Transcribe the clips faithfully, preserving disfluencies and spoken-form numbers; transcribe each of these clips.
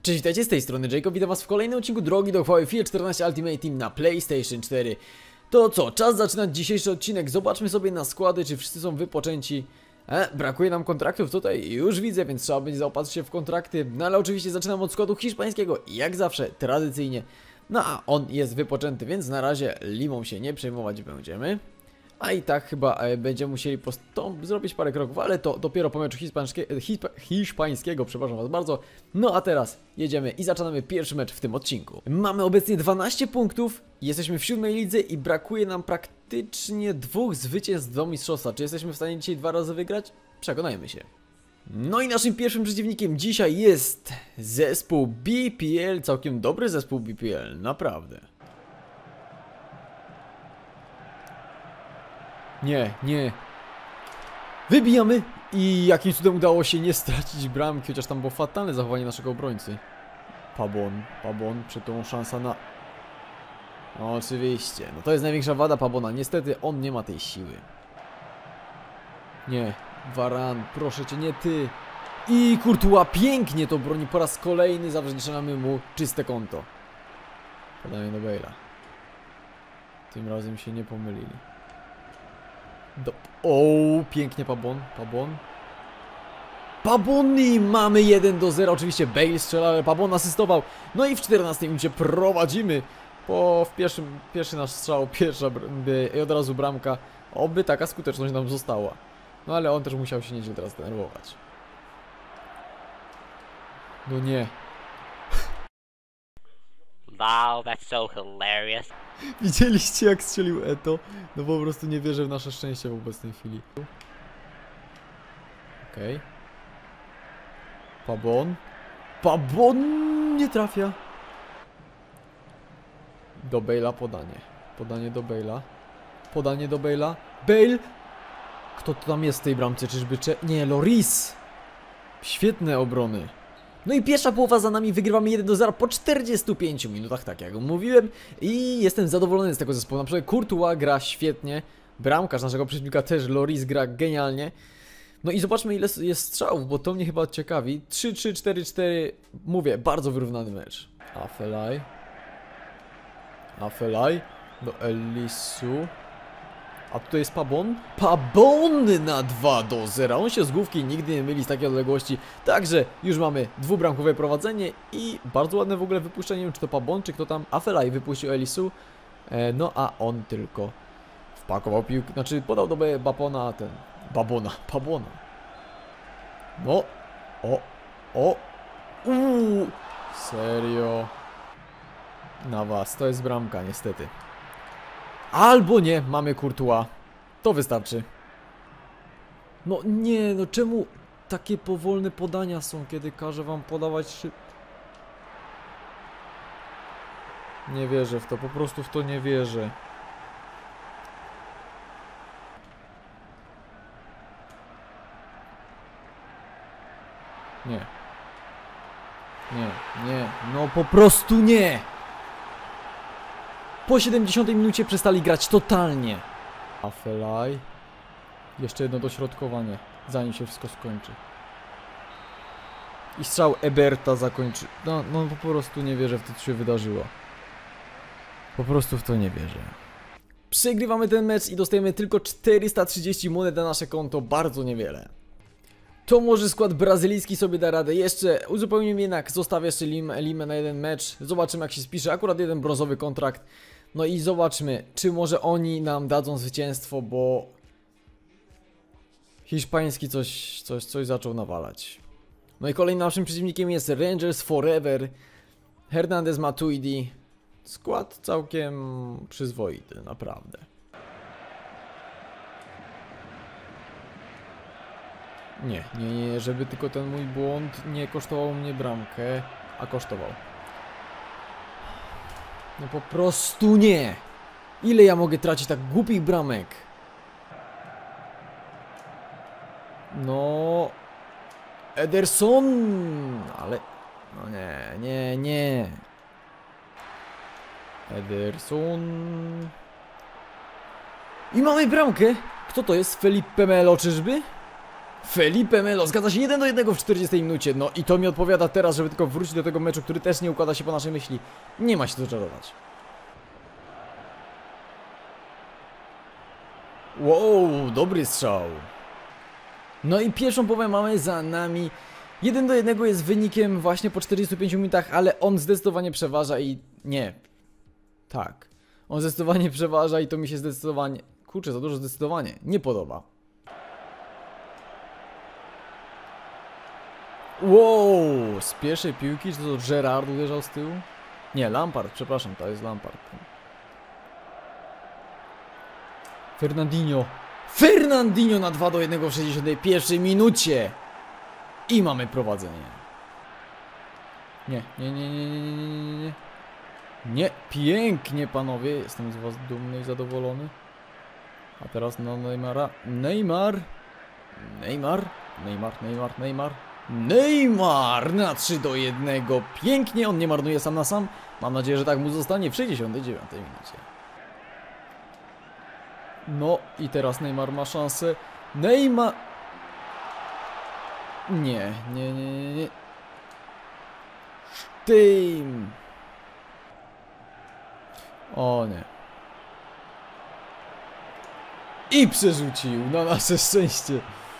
Cześć, witajcie, z tej strony Jacob, witam was w kolejnym odcinku drogi do chwały FIFA czternaście Ultimate Team na PlayStation cztery. To co, czas zaczynać dzisiejszy odcinek, zobaczmy sobie na składy, czy wszyscy są wypoczęci. E, brakuje nam kontraktów tutaj, już widzę, więc trzeba będzie zaopatrzyć się w kontrakty. No ale oczywiście zaczynam od składu hiszpańskiego, jak zawsze, tradycyjnie. No a on jest wypoczęty, więc na razie Limą się nie przejmować będziemy. A i tak chyba e, będziemy musieli postąp zrobić parę kroków, ale to dopiero po meczu hiszpańskie, hiszpa, hiszpańskiego, przepraszam was bardzo. No a teraz jedziemy i zaczynamy pierwszy mecz w tym odcinku. Mamy obecnie dwanaście punktów, jesteśmy w siódmej lidze i brakuje nam praktycznie dwóch zwycięstw do mistrzostwa. Czy jesteśmy w stanie dzisiaj dwa razy wygrać? Przekonajmy się. No i naszym pierwszym przeciwnikiem dzisiaj jest zespół B P L, całkiem dobry zespół B P L, naprawdę. Nie, nie. Wybijamy i jakimś cudem udało się nie stracić bramki, chociaż tam było fatalne zachowanie naszego obrońcy. Pabon, Pabon, przy tą szansa na... No, oczywiście, no to jest największa wada Pabona, niestety on nie ma tej siły. Nie, Varan, proszę cię, nie ty. I Courtois pięknie to broni po raz kolejny, zawdzięczamy mu czyste konto. Podanie do Bale'a. Tym razem się nie pomylili. Do... O, pięknie Pabon, Pabon. Pabon i mamy jeden do zera. Oczywiście Bale strzela, ale Pabon asystował. No i w czternastej minucie prowadzimy. Po w pierwszym, pierwszy nasz strzał, pierwsza i od razu bramka. Oby taka skuteczność nam została. No ale on też musiał się nieźle teraz denerwować. No nie. Wow, that's so hilarious. Widzieliście jak strzelił Eto? No po prostu nie wierzę w nasze szczęście w obecnej chwili. Okej. Okay. Pabon. Pabon nie trafia. Do Bale'a podanie. Podanie do Bale'a. Podanie do Bale'a. Bale! Kto to tam jest w tej bramce? Czyżby Cze... Nie, Lloris! Świetne obrony. No i pierwsza połowa za nami, wygrywamy jeden do zera po czterdziestu pięciu minutach, tak jak mówiłem. I jestem zadowolony z tego zespołu. Na przykład Courtois gra świetnie. Bramkarz naszego przeciwnika też, Lloris, gra genialnie. No i zobaczmy ile jest strzałów, bo to mnie chyba ciekawi. trzy trzy, cztery cztery, mówię, bardzo wyrównany mecz. Afelaj. Afelaj. Do Elisu. A tutaj jest Pabon. Pabon na dwa do zera. On się z główki nigdy nie myli z takiej odległości. Także już mamy dwubramkowe prowadzenie i bardzo ładne w ogóle wypuszczenie. Nie wiem, czy to Pabon, czy kto tam. Afelaj wypuścił Elisu. E, no a on tylko wpakował piłkę. Znaczy podał do Babona, a ten... Babona. Pabona. No. O. O. Uuu. Serio. Na was. To jest bramka, niestety. Albo nie, mamy Courtois. To wystarczy. No nie, no czemu takie powolne podania są, kiedy każę wam podawać szyb... Nie wierzę w to, po prostu w to nie wierzę. Nie. Nie, nie, no po prostu nie! Po siedemdziesiątej minucie przestali grać totalnie. Afelaj. Jeszcze jedno dośrodkowanie, zanim się wszystko skończy. I strzał Eberta zakończy. No, no po prostu nie wierzę w to, co się wydarzyło. Po prostu w to nie wierzę. Przegrywamy ten mecz i dostajemy tylko czterysta trzydzieści monet na nasze konto. Bardzo niewiele. To może skład brazylijski sobie da radę. Jeszcze uzupełnimy jednak, zostawię jeszcze lim, Limę na jeden mecz. Zobaczymy jak się spisze, akurat jeden brązowy kontrakt. No i zobaczmy, czy może oni nam dadzą zwycięstwo, bo hiszpański coś, coś, coś zaczął nawalać. No i kolejnym naszym przeciwnikiem jest Rangers Forever. Hernandez Matuidi. Skład całkiem przyzwoity, naprawdę. Nie, nie, nie, żeby tylko ten mój błąd nie kosztował mnie bramkę, a kosztował. No po prostu nie! Ile ja mogę tracić tak głupich bramek? No... Ederson! Ale... No nie, nie, nie. Ederson... I mamy bramkę! Kto to jest? Felipe Melo czyżby? Felipe Melo zgadza się jeden do jednego w czterdziestej minucie. No i to mi odpowiada teraz, żeby tylko wrócić do tego meczu, który też nie układa się po naszej myśli. Nie ma się co czarować. Wow, dobry strzał. No i pierwszą połowę mamy za nami. jeden do jednego jest wynikiem właśnie po czterdziestu pięciu minutach, ale on zdecydowanie przeważa i... Nie. Tak. On zdecydowanie przeważa i to mi się zdecydowanie... Kurczę, za dużo zdecydowanie. Nie podoba. Wow, z pierwszej piłki, czy to Gerrard uderzał z tyłu? Nie, Lampard, przepraszam, to jest Lampard. Fernandinho. Fernandinho na dwa do jednego w sześćdziesiątej pierwszej minucie. I mamy prowadzenie. Nie, nie, nie, nie, nie, nie, nie, nie. Nie, pięknie panowie, jestem z was dumny i zadowolony. A teraz na Neymara. Neymar. Neymar. Neymar, Neymar, Neymar. Neymar na trzy do jednego. Pięknie, on nie marnuje sam na sam. Mam nadzieję, że tak mu zostanie w sześćdziesiątej dziewiątej minucie. No i teraz Neymar ma szansę. Neymar... Nie, nie, nie, nie, nie. Sztym. O nie. I przerzucił, na nasze szczęście.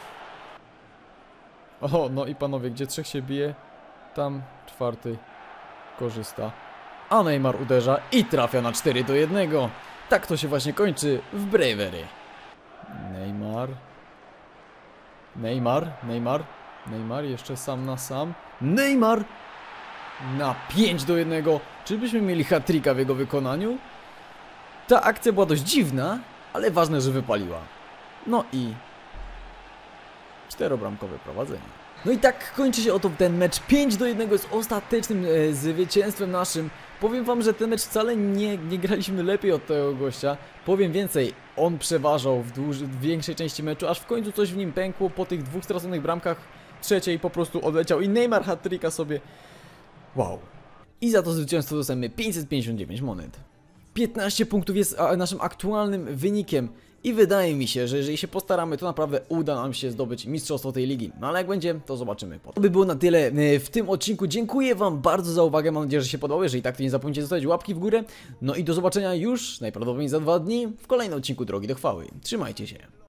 O, no i panowie, gdzie trzech się bije, tam czwarty korzysta. A Neymar uderza i trafia na cztery do jednego. Tak to się właśnie kończy w Bravery. Neymar. Neymar, Neymar. Neymar jeszcze sam na sam. Neymar na pięć do jednego. Czyżbyśmy mieli hat-tricka w jego wykonaniu? Ta akcja była dość dziwna, ale ważne, że wypaliła. No i czterobramkowe prowadzenie. No i tak kończy się oto ten mecz. pięć do jednego jest ostatecznym e, zwycięstwem naszym. Powiem wam, że ten mecz wcale nie, nie graliśmy lepiej od tego gościa. Powiem więcej, on przeważał w, dłuż, w większej części meczu, aż w końcu coś w nim pękło po tych dwóch straconych bramkach. Trzeciej po prostu odleciał i Neymar hat-tricka sobie. Wow. I za to zwycięstwo dostajemy pięćset pięćdziesiąt dziewięć monet. piętnaście punktów jest naszym aktualnym wynikiem i wydaje mi się, że jeżeli się postaramy, to naprawdę uda nam się zdobyć mistrzostwo tej ligi. No ale jak będzie, to zobaczymy potem. To by było na tyle w tym odcinku. Dziękuję wam bardzo za uwagę, mam nadzieję, że się podobało. Jeżeli tak, to nie zapomnijcie zostawić łapki w górę. No i do zobaczenia już najprawdopodobniej za dwa dni w kolejnym odcinku Drogi do Chwały. Trzymajcie się.